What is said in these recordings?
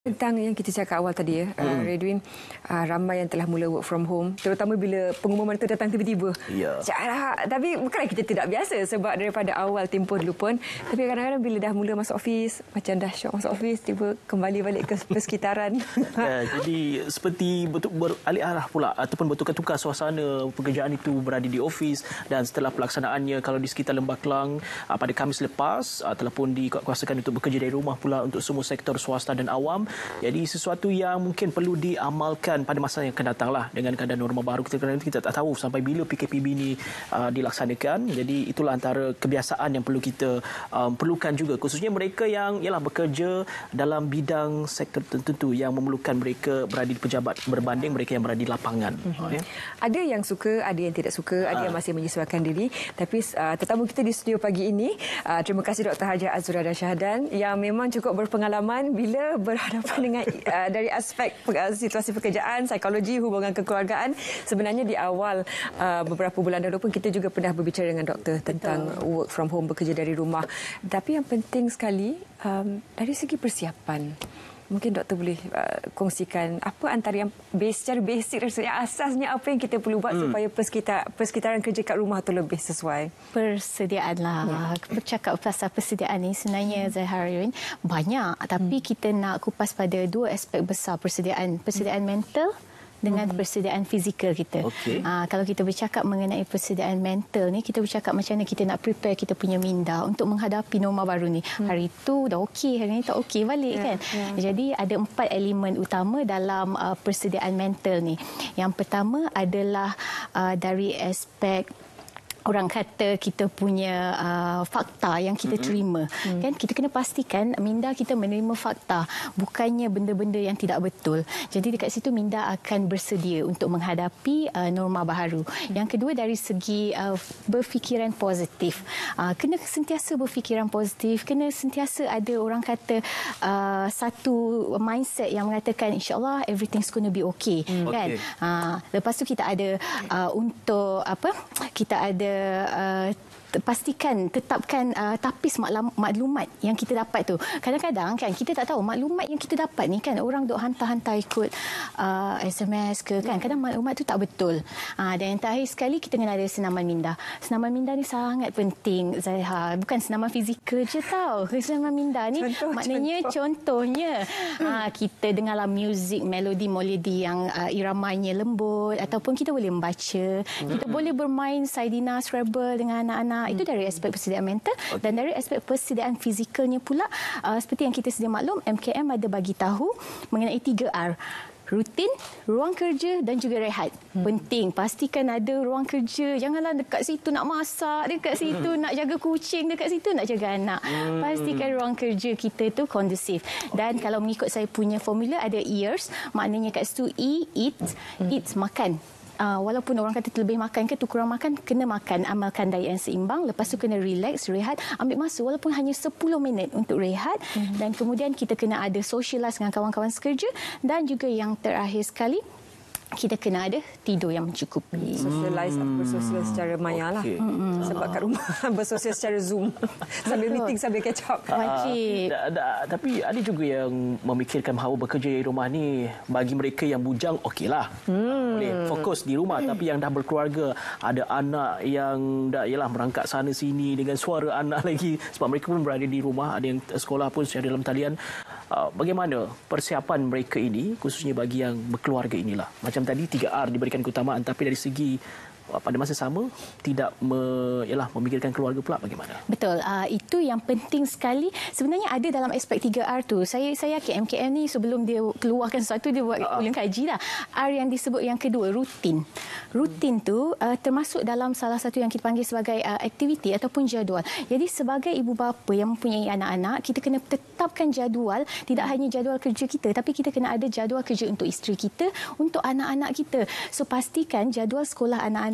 Tentang yang kita cakap awal tadi ya, Redwin, ramai yang telah mula work from home, terutama bila pengumuman itu datang tiba-tiba. Ya. Tapi bukanlah kita tidak biasa sebab daripada awal tempoh dulu pun, tapi kadang-kadang bila dah mula masuk office, macam dah syok masuk office, tiba kembali balik ke persekitaran. Ya, jadi seperti beralih arah pula ataupun bertukar-tukar suasana pekerjaan itu berada di office, dan setelah pelaksanaannya kalau di sekitar Lembah Kelang pada Khamis lepas telah pun dikuasakan untuk bekerja dari rumah pula untuk semua sektor swasta dan awam. Jadi sesuatu yang mungkin perlu diamalkan pada masa yang akan datang lah dengan keadaan norma baru. Kita tak tahu sampai bila PKPB ini dilaksanakan. Jadi itulah antara kebiasaan yang perlu kita perlukan juga, khususnya mereka yang bekerja dalam bidang sektor tertentu yang memerlukan mereka berada di pejabat berbanding mereka yang berada di lapangan. Ada yang suka, ada yang tidak suka, ada yang masih menyesuaikan diri. Tapi tetamu kita di studio pagi ini, terima kasih Dr. Hajar Azurada Syahdan yang memang cukup berpengalaman bila berhadapan dengan dari aspek situasi pekerjaan, psikologi, hubungan kekeluargaan. Sebenarnya di awal beberapa bulan dahulu pun kita juga pernah berbicara dengan doktor tentang work from home, bekerja dari rumah. Tapi yang penting sekali dari segi persiapan, mungkin doktor boleh kongsikan apa antara yang secara basic, asasnya apa yang kita perlu buat supaya persekitaran kerja kat rumah tu lebih sesuai. Persediaan lah. Bercakap pasal persediaan ni sebenarnya Zaharin banyak, tapi kita nak kupas pada dua aspek besar persediaan. Persediaan mental dengan persediaan fizikal kita. Kalau kita bercakap mengenai persediaan mental ni, kita bercakap macam mana kita nak prepare kita punya minda untuk menghadapi norma baru ni. Hari itu dah okey, hari ni tak okey balik kan. Jadi ada 4 elemen utama dalam persediaan mental ni. Yang pertama adalah dari aspek orang kata kita punya fakta yang kita terima. Kan kita kena pastikan minda kita menerima fakta, bukannya benda-benda yang tidak betul. Jadi dekat situ minda akan bersedia untuk menghadapi norma baharu. Yang kedua dari segi berfikiran positif. Kena sentiasa berfikiran positif, kena sentiasa ada orang kata satu mindset yang mengatakan insya-Allah everything's going to be okay. Kan? Lepas tu kita ada untuk apa? Kita ada tetapkan tapis maklumat yang kita dapat tu. Kadang-kadang kan kita tak tahu maklumat yang kita dapat ni kan, orang duk hantar-hantar ikut SMS ke kan, kadang maklumat tu tak betul. Dan yang terakhir sekali kita kena ada senaman minda. Senaman minda ni sangat penting, Zaiha. Bukan senaman fizikal je tau. Senaman minda ni contohnya kita dengarlah muzik, melodi yang iramanya lembut, ataupun kita boleh membaca, kita boleh bermain Saidina Scrabble dengan anak-anak. Itu dari aspek persediaan mental. Dan dari aspek persediaan fizikalnya pula, seperti yang kita sedia maklum, MKM ada bagi tahu mengenai 3R. Rutin, ruang kerja dan juga rehat. Penting, pastikan ada ruang kerja. Janganlah dekat situ nak masak, dekat situ nak jaga kucing, dekat situ nak jaga anak. Pastikan ruang kerja kita tu kondusif. Dan kalau mengikut saya punya formula, ada ears, maknanya kat situ eat, makan. Walaupun orang kata terlebih makan ke tu kurang makan, kena makan, amalkan diet yang seimbang. Lepas tu kena relax, rehat, ambil masa walaupun hanya 10 minit untuk rehat. Dan kemudian kita kena ada socialize dengan kawan-kawan sekerja. Dan juga yang terakhir sekali, kita kena ada tidur yang mencukupi. Socialize atau bersosial secara maya lah. Sebab kat rumah bersosial secara Zoom. Sambil meeting, sambil catch up. Wajib. Tapi ada juga yang memikirkan bahawa bekerja di rumah ni bagi mereka yang bujang okeylah. Boleh fokus di rumah. Tapi yang dah berkeluarga, ada anak yang dah merangkak sana sini dengan suara anak lagi. Sebab mereka pun berada di rumah. Ada yang sekolah pun secara dalam talian. Bagaimana persiapan mereka ini, khususnya bagi yang berkeluarga inilah? Macam tadi 3R diberikan keutamaan, tapi dari segi pada masa sama tidak memikirkan keluarga pula, bagaimana? Betul. Itu yang penting sekali. Sebenarnya ada dalam aspek 3R tu. Saya yakin MKM ni sebelum dia keluarkan sesuatu, dia buat ulang kaji lah. R yang disebut yang kedua, rutin. Rutin tu termasuk dalam salah satu yang kita panggil sebagai aktiviti ataupun jadual. Jadi sebagai ibu bapa yang mempunyai anak-anak, kita kena tetapkan jadual. Tidak hanya jadual kerja kita, tapi kita kena ada jadual kerja untuk isteri kita, untuk anak-anak kita. So pastikan jadual sekolah anak-anak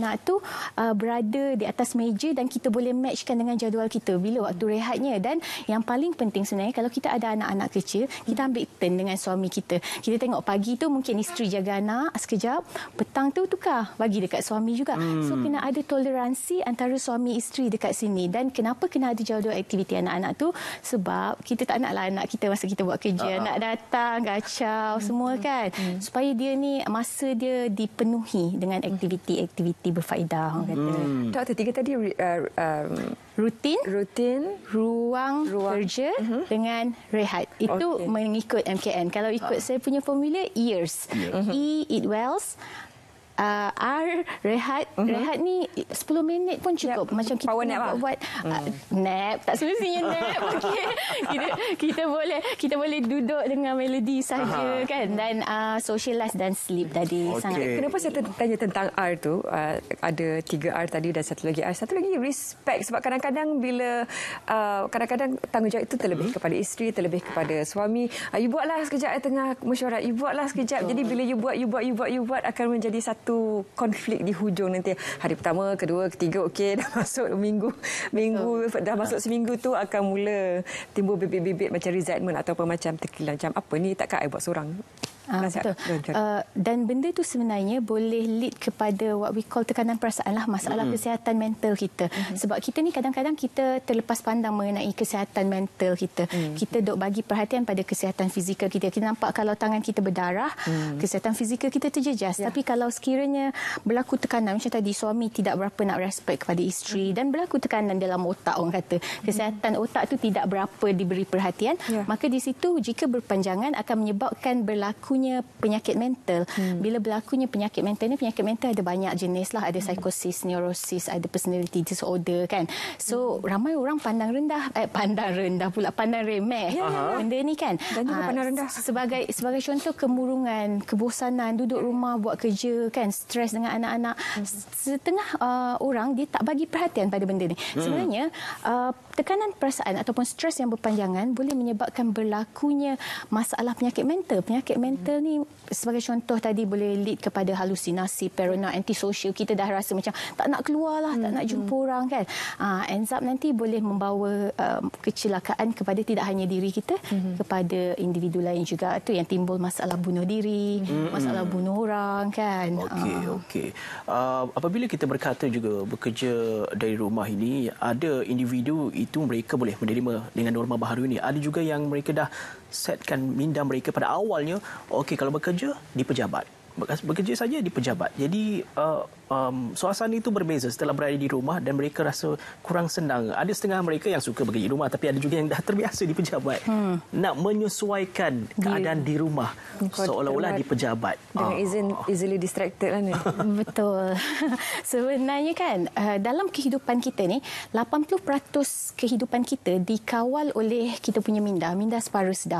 anak tu berada di atas meja dan kita boleh matchkan dengan jadual kita bila waktu rehatnya. Dan yang paling penting sebenarnya, kalau kita ada anak-anak kecil, kita ambil turn dengan suami kita. Kita tengok pagi tu mungkin isteri jaga anak sekejap, petang tu tukar bagi dekat suami juga. So kena ada toleransi antara suami isteri dekat sini. Dan kenapa kena ada jadual aktiviti anak-anak tu? Sebab kita tak naklah anak kita masa kita buat kerja, anak datang kacau semua kan. Supaya dia ni masa dia dipenuhi dengan aktiviti-aktiviti berfaedah, orang kata. Doktor, tiga tadi Rutin, ruang kerja dengan rehat. Itu mengikut MKN. Kalau ikut saya punya formula, years. E, eat well. R, rehat. Rehat ni 10 minit pun cukup. Macam kita power nap buat nap. Tak semestinya nap. Okay. Kita boleh duduk dengan melodi saja kan. Dan socialize dan sleep tadi. Sangat. Kenapa saya tanya tentang R tu? Ada 3 R tadi dan satu lagi R. Satu lagi respect. Sebab kadang-kadang bila kadang-kadang tanggungjawab itu terlebih kepada isteri, terlebih kepada suami. You buatlah sekejap tengah mesyuarat. You buatlah sekejap. Jadi bila you buat akan menjadi satu konflik di hujung nanti. Hari pertama, kedua, ketiga, okey, dah masuk minggu dah masuk seminggu tu akan mula timbul bibit-bibit macam resentment ataupun macam terkilan macam apa ni, takkan I buat seorang. Betul. Dan benda tu sebenarnya boleh lead kepada what we call tekanan perasaan lah, masalah kesihatan mental kita. Sebab kita ni kadang-kadang kita terlepas pandang mengenai kesihatan mental kita. Kita duk bagi perhatian pada kesihatan fizikal kita. Kita nampak kalau tangan kita berdarah, kesihatan fizikal kita terjejas. Tapi kalau sekiranya berlaku tekanan macam tadi, suami tidak berapa nak respect kepada isteri dan berlaku tekanan dalam otak, orang kata kesihatan otak tu tidak berapa diberi perhatian, maka di situ jika berpanjangan akan menyebabkan berlaku penyakit mental. Bila berlakunya penyakit mental ni, penyakit mental ada banyak jenis lah. Ada psikosis, neurosis, ada personality disorder kan. So ramai orang pandang remeh benda ni kan. Dan juga pandang rendah. Sebagai contoh, kemurungan, kebosanan, duduk rumah buat kerja kan, stres dengan anak-anak. Setengah orang dia tak bagi perhatian pada benda ni. Sebenarnya tekanan perasaan ataupun stres yang berpanjangan boleh menyebabkan berlakunya masalah penyakit mental. Penyakit mental ni sebagai contoh tadi boleh lead kepada halusinasi, paranoid, antisosial. Kita dah rasa macam tak nak keluar lah, tak nak jumpa orang kan. Ends up nanti boleh membawa kecelakaan kepada tidak hanya diri kita, kepada individu lain juga. Itu yang timbul masalah bunuh diri, masalah bunuh orang kan. Okey. Apabila kita berkata juga bekerja dari rumah ini, ada individu itu mereka boleh menerima dengan norma baharu ini. Ada juga yang mereka dah setkan minda mereka pada awalnya, okey, kalau bekerja di pejabat, bekerja saja di pejabat. Jadi suasana itu berbeza setelah berada di rumah dan mereka rasa kurang senang. Ada setengah mereka yang suka bekerja di rumah, tapi ada juga yang dah terbiasa di pejabat. Nak menyesuaikan keadaan di rumah seolah-olah di pejabat. Dengan easily distracted lah ni. Betul. Sebenarnya kan dalam kehidupan kita ni 80% kehidupan kita dikawal oleh kita punya minda separa sedar.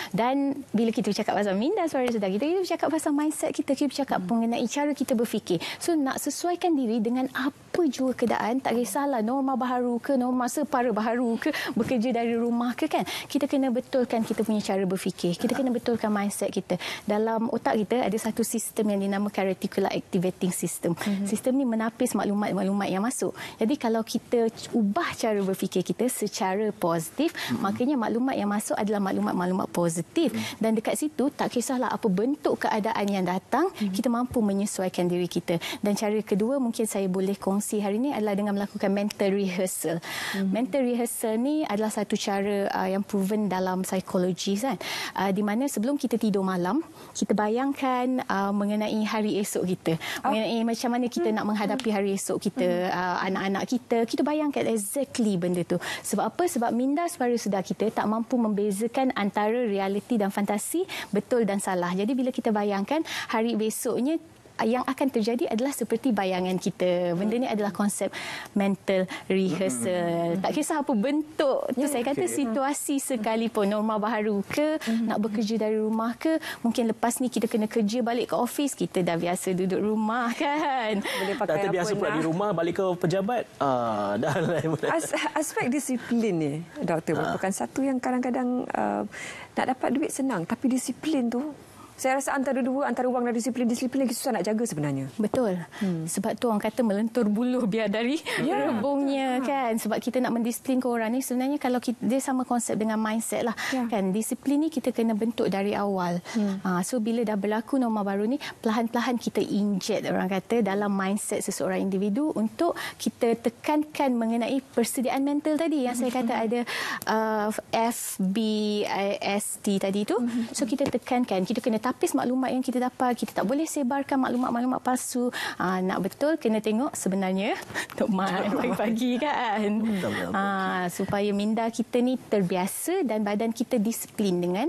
Dan bila kita bercakap pasal minda separa sedar, kita bercakap pasal mindset kita bercakap mengenai cara kita berfikir. So nak sesuaikan diri dengan apa jua keadaan, tak kisahlah norma baharu ke, norma separa baharu ke, bekerja dari rumah ke kan. Kita kena betulkan kita punya cara berfikir. Kita kena betulkan mindset kita. Dalam otak kita ada satu sistem yang dinamakan reticular activating system. Sistem ni menapis maklumat-maklumat yang masuk. Jadi kalau kita ubah cara berfikir kita secara positif, makanya maklumat yang masuk adalah maklumat-maklumat positif. Dan dekat situ tak kisahlah apa bentuk keadaan yang datang, kita mampu menyesuaikan diri kita. Dan cara kedua mungkin saya boleh kongsi hari ini adalah dengan melakukan mental rehearsal. Mental rehearsal ni adalah satu cara yang proven dalam psikologi kan. Di mana sebelum kita tidur malam, kita bayangkan mengenai hari esok kita. Mengenai macam mana kita nak menghadapi hari esok kita, anak-anak kita bayangkan exactly benda tu. Sebab apa? Sebab minda separa sedar kita tak mampu membezakan antara realiti dan fantasi, betul dan salah. Jadi bila kita bayangkan hari besoknya, yang akan terjadi adalah seperti bayangan kita. Benda ni adalah konsep mental rehearsal. Tak kisah apa bentuk tu, saya kata situasi sekalipun, norma baharu ke, nak bekerja dari rumah ke, mungkin lepas ni kita kena kerja balik ke office, kita dah biasa duduk rumah kan. Boleh pakai dah terbiasa pula di rumah, balik ke pejabat. Dah lain. Aspek disiplin ni, doktor, merupakan satu yang kadang-kadang nak dapat duit senang, tapi disiplin tu Saya rasa antara wang dan disiplin lagi susah nak jaga sebenarnya. Betul. Sebab tu orang kata melentur buluh biar dari rebungnya kan. Sebab kita nak mendisiplinkan orang ni sebenarnya kalau dia sama konsep dengan mindset lah. Kan disiplin ni kita kena bentuk dari awal. So bila dah berlaku norma baru ni perlahan-lahan kita inject orang kata dalam mindset seseorang individu untuk kita tekankan mengenai persediaan mental tadi yang saya kata ada FBIST tadi tu. So kita tekankan, kita kena tapis maklumat yang kita dapat, kita tak boleh sebarkan maklumat-maklumat palsu. Nak betul kena tengok sebenarnya Tok Mat pagi-pagi kan. Supaya minda kita ni terbiasa dan badan kita disiplin dengan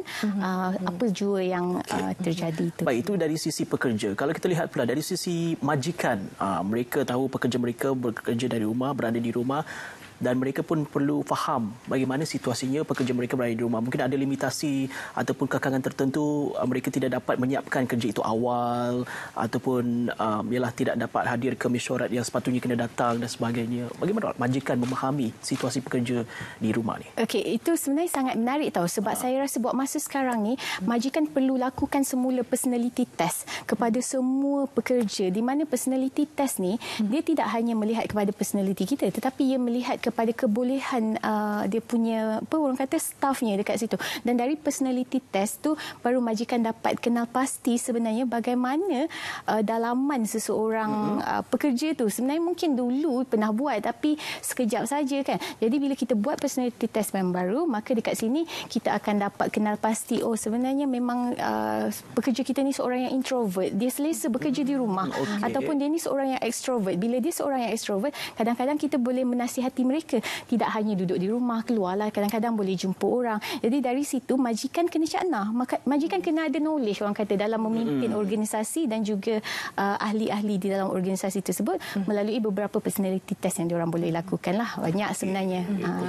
apa jua yang terjadi itu. Baik, itu dari sisi pekerja. Kalau kita lihat pula dari sisi majikan, mereka tahu pekerja mereka bekerja dari rumah, berada di rumah, dan mereka pun perlu faham bagaimana situasinya pekerja mereka berada di rumah. Mungkin ada limitasi ataupun kekangan tertentu, mereka tidak dapat menyiapkan kerja itu awal ataupun ialah tidak dapat hadir ke mesyuarat yang sepatutnya kena datang dan sebagainya. Bagaimana majikan memahami situasi pekerja di rumah ni? Okey, itu sebenarnya sangat menarik tahu sebab saya rasa buat masa sekarang ni majikan perlu lakukan semula personality test kepada semua pekerja, di mana personality test ni dia tidak hanya melihat kepada personality kita tetapi ia melihat kepada kebolehan dia punya apa orang kata staffnya dekat situ. Dan dari personality test tu baru majikan dapat kenal pasti sebenarnya bagaimana dalaman seseorang pekerja tu. Sebenarnya mungkin dulu pernah buat tapi sekejap saja kan. Jadi bila kita buat personality test yang baru, maka dekat sini kita akan dapat kenal pasti sebenarnya memang pekerja kita ni seorang yang introvert. Dia selesa bekerja di rumah ataupun dia ni seorang yang extrovert. Bila dia seorang yang extrovert, kadang-kadang kita boleh menasihati mereka tidak hanya duduk di rumah, keluarlah, kadang-kadang boleh jumpa orang. Jadi dari situ majikan kena cakna, majikan kena ada knowledge orang kata dalam memimpin organisasi dan juga ahli-ahli di dalam organisasi tersebut melalui beberapa personality test yang diorang boleh lakukan lah. Banyak sebenarnya.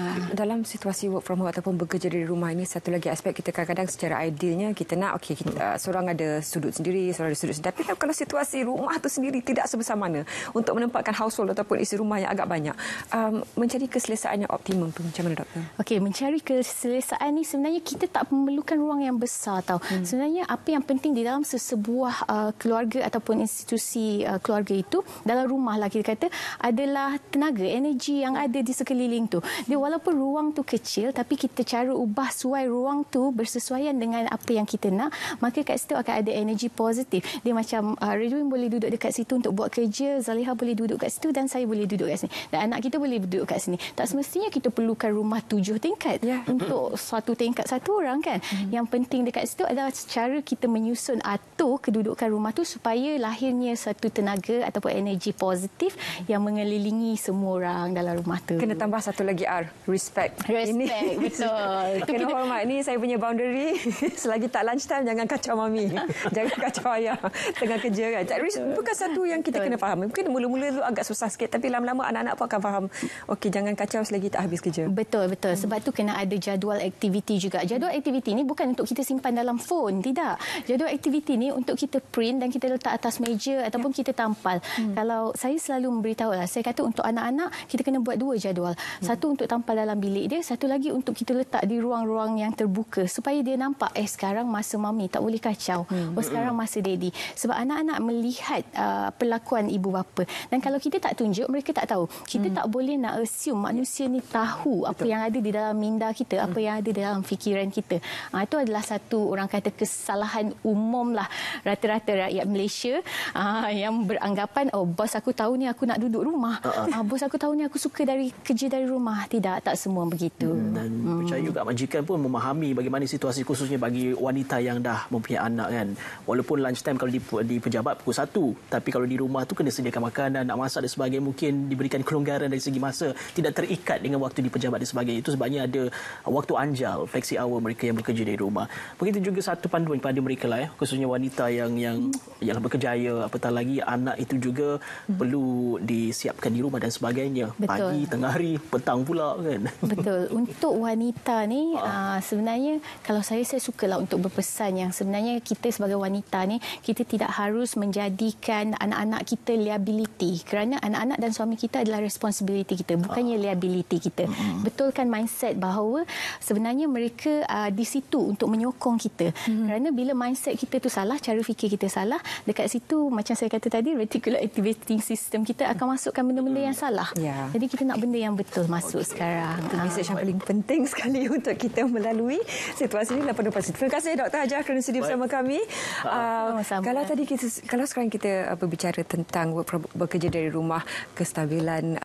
Dalam situasi work from home ataupun bekerja dari rumah ini, satu lagi aspek kita kadang-kadang secara idealnya kita nak seorang ada sudut sendiri, seorang ada sudut sendiri. Tapi kalau situasi rumah tu sendiri tidak sebesar mana untuk menempatkan household ataupun isi rumah yang agak banyak, mencari keselesaan yang optimum tu macam mana, Doktor? Okey, mencari keselesaan ni sebenarnya kita tak memerlukan ruang yang besar tau. Sebenarnya apa yang penting di dalam sebuah keluarga ataupun institusi keluarga itu, dalam rumah lah kita kata, adalah tenaga, energi yang ada di sekeliling tu. Dia walaupun ruang tu kecil tapi kita cara ubah suai ruang tu bersesuaian dengan apa yang kita nak, maka kat situ akan ada energi positif. Dia macam Ridwan boleh duduk dekat situ untuk buat kerja, Zaliha boleh duduk kat situ dan saya boleh duduk kat sini. Dan anak kita boleh duduk kat sini. Tak semestinya kita perlukan rumah 7 tingkat untuk satu tingkat satu orang kan. Yang penting dekat situ adalah cara kita menyusun atur kedudukan rumah tu supaya lahirnya satu tenaga ataupun energi positif yang mengelilingi semua orang dalam rumah tu. Kena tambah satu lagi R, respect. Ini betul. Kena hormat. Ni saya punya boundary. Selagi tak lunch time jangan kacau mami. Jangan kacau ayah tengah kerja kan. Bukan satu yang kita kena faham. Mungkin mula-mula tu agak susah sikit tapi lama-lama anak-anak pun akan faham. Okey, jangan kacau selagi tak habis kerja. Betul. Sebab tu kena ada jadual aktiviti juga. Jadual aktiviti ni bukan untuk kita simpan dalam phone, tidak. Jadual aktiviti ni untuk kita print dan kita letak atas meja ataupun kita tampal. Kalau saya selalu memberitahu lah, saya kata untuk anak-anak kita kena buat 2 jadual. Satu untuk tampal dalam bilik dia, satu lagi untuk kita letak di ruang-ruang yang terbuka supaya dia nampak sekarang masa mami, tak boleh kacau. Sekarang masa daddy. Sebab anak-anak melihat perlakuan ibu bapa. Dan kalau kita tak tunjuk, mereka tak tahu. Kita tak boleh nak assume manusia ni tahu apa yang ada di dalam minda kita, apa yang ada di dalam fikiran kita. Itu adalah satu orang kata kesalahan umum lah rata-rata rakyat Malaysia yang beranggapan bos aku tahu ni aku nak duduk rumah. Bos aku tahu ni aku suka kerja dari rumah. Tidak, tak semua begitu. Dan percaya juga majikan pun memahami bagaimana situasi khususnya bagi wanita yang dah mempunyai anak kan. Walaupun lunch time kalau di pejabat pukul 1, tapi kalau di rumah tu kena sediakan makanan, nak masak dan sebagainya, mungkin diberikan kelonggaran dari segi masa, tidak terikat dengan waktu di pejabat dan sebagainya. Itu sebabnya ada waktu anjal, flexi hour mereka yang bekerja dari rumah. Begitu juga satu panduan kepada mereka lah khususnya wanita yang berkerjaya, apatah lagi anak itu juga perlu disiapkan di rumah dan sebagainya. Betul. Pagi, tengah hari, petang pula kan. Betul. Untuk wanita ni sebenarnya kalau saya sukalah untuk berpesan yang sebenarnya kita sebagai wanita ni kita tidak harus menjadikan anak-anak kita liability priority kerana anak-anak dan suami kita adalah responsibility kita, bukannya liability kita. Betulkan mindset bahawa sebenarnya mereka di situ untuk menyokong kita. Kerana bila mindset kita tu salah, cara fikir kita salah, dekat situ macam saya kata tadi, reticular activating system kita akan masukkan benda-benda yang salah. Ya. Jadi kita nak benda yang betul masuk sekarang. Itu mesej yang paling penting sekali untuk kita melalui situasi ini 80%. Terima kasih Dr. Hajah kerana sudi bersama kami. Kalau sekarang kita berbicara tentang bekerja dari rumah, kestabilan